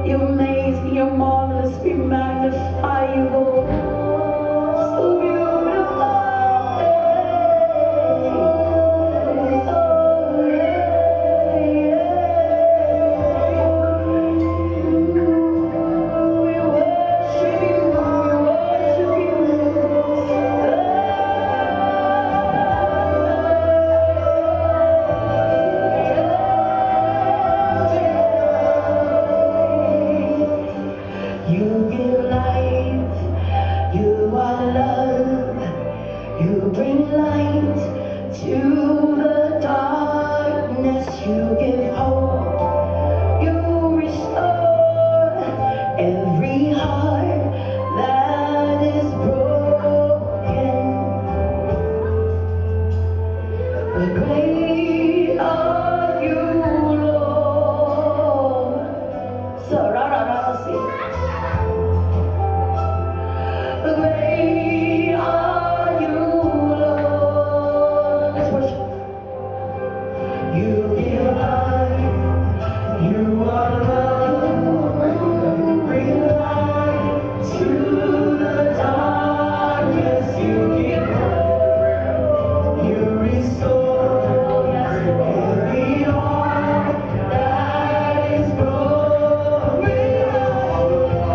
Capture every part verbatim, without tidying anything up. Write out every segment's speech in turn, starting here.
You're amazing, you're marvelous, we magnify you, Lord. So beautiful. Oh, yeah, yeah. We worship you, we worship you. You give light, you are love, you bring light to the darkness, you give hope, you restore every heart that is broken. Great are you, Lord. So, ra ra ra, see. Great are you, Lord. Let's worship. You give life, you are love, bring light to the darkness. You give hope, you restore every heart that is broken.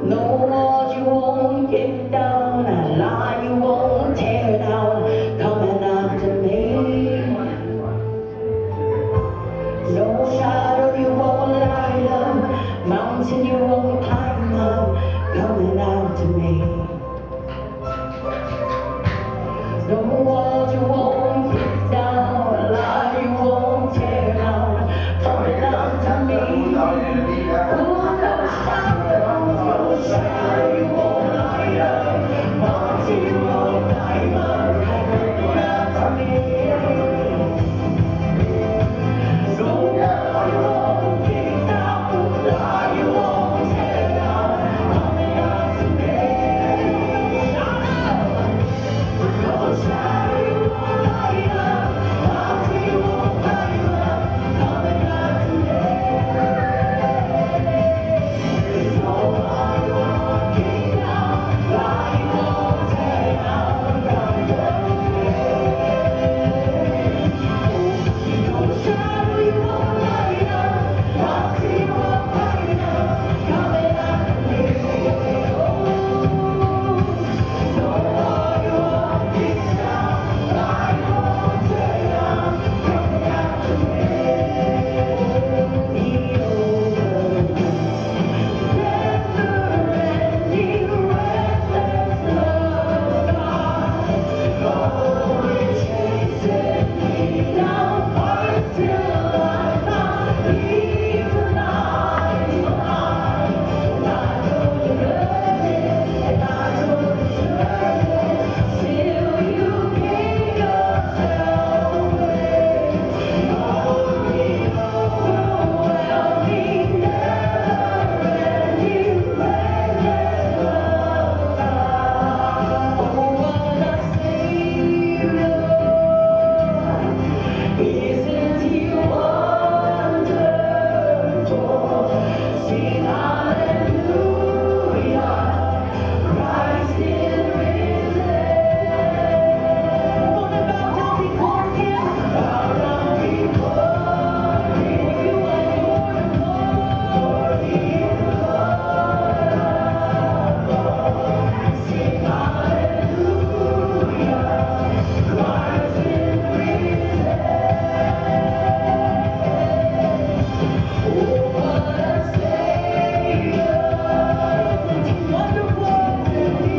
No walls you won't kick down, a lie you won't tear down, coming after me. No shadow you won't light up, mountain you won't climb up, coming after me. No walls you won't kick down, a lie you won't tear down, coming after me. Oh, no shadow, no shadow you won't light up, mountain you won't climb up, coming after me. No wall you won't kick down, lie you won't tear down, coming after me. No shadow you won't light up, mountain you won't climb up, coming after me. No wall you won't kick down, lie you won't tear down, coming after me. No shadow you won't light up, mountain you won't climb up, coming after me. No wall you won't kick down, lie you won't tear down, coming after me. The never-ending, restless love of God, always chasing me down, fights till I found He's alive, alive. And I know you love it, and I know you deserve it, till you gave yourself away. Overwhelming, never-ending, restless love of God. Oh, what a Savior! Isn't He wonderful? Sing hallelujah, Christ is risen. Wanna bow down before Him? Bow down before Him. You are Lord of Lords, He is Lord. Sing hallelujah, Christ is risen. Oh, what a Savior! Isn't He wonderful? Isn't He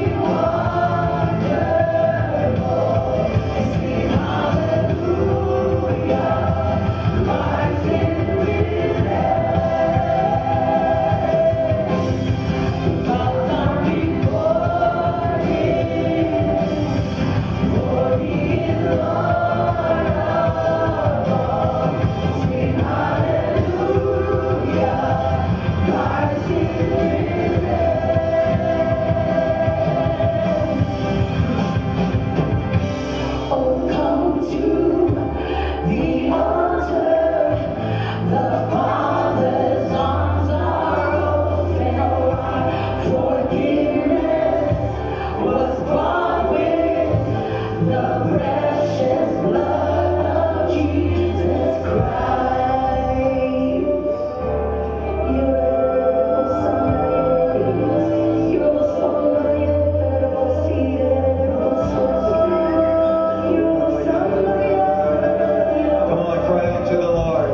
wonderful? Sing hallelujah, Christ is risen. Bow down before Him, for He is Lord of all. Sing hallelujah, Christ is risen. Oh, come to the altar. The Father's arms are open wide. Forgiveness was bought with the precious blood of Jesus Christ. Come on, cry out to the Lord.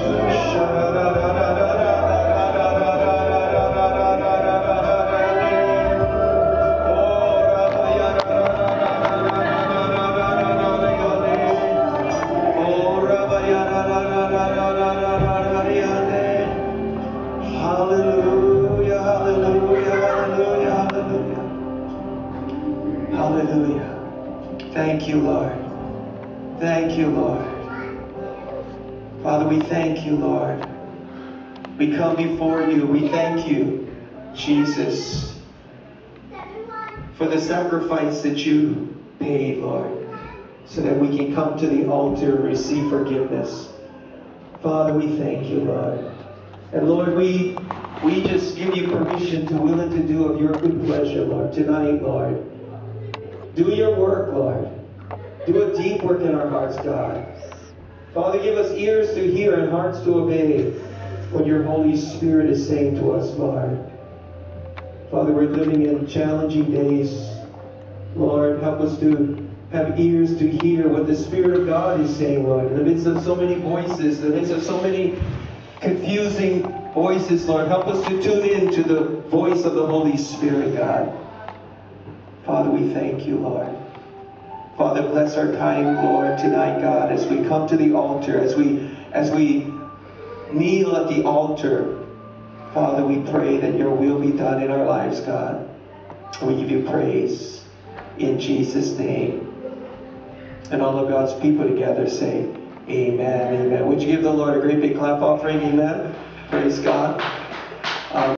Hallelujah, hallelujah, hallelujah, hallelujah. Hallelujah. Thank you, Lord. Thank you, Lord. Father, we thank you, Lord. We come before you. We thank you, Jesus, for the sacrifice that you paid, Lord, so that we can come to the altar and receive forgiveness. Father, we thank you, Lord. And Lord, we we just give you permission to will and to do of your good pleasure, Lord, tonight, Lord. Do your work, Lord. Do a deep work in our hearts, God. Father, give us ears to hear and hearts to obey what your Holy Spirit is saying to us, Lord. Father, we're living in challenging days. Lord, help us to have ears to hear what the Spirit of God is saying, Lord. In the midst of so many voices, in the midst of so many confusing voices, Lord, help us to tune in to the voice of the Holy Spirit, God. Father, we thank you, Lord. Father, bless our time, Lord, tonight, God, as we come to the altar, as we as we kneel at the altar. Father, we pray that your will be done in our lives, God. We give you praise in Jesus' name. And all of God's people together say, amen, amen. Would you give the Lord a great big clap offering? Amen. Praise God.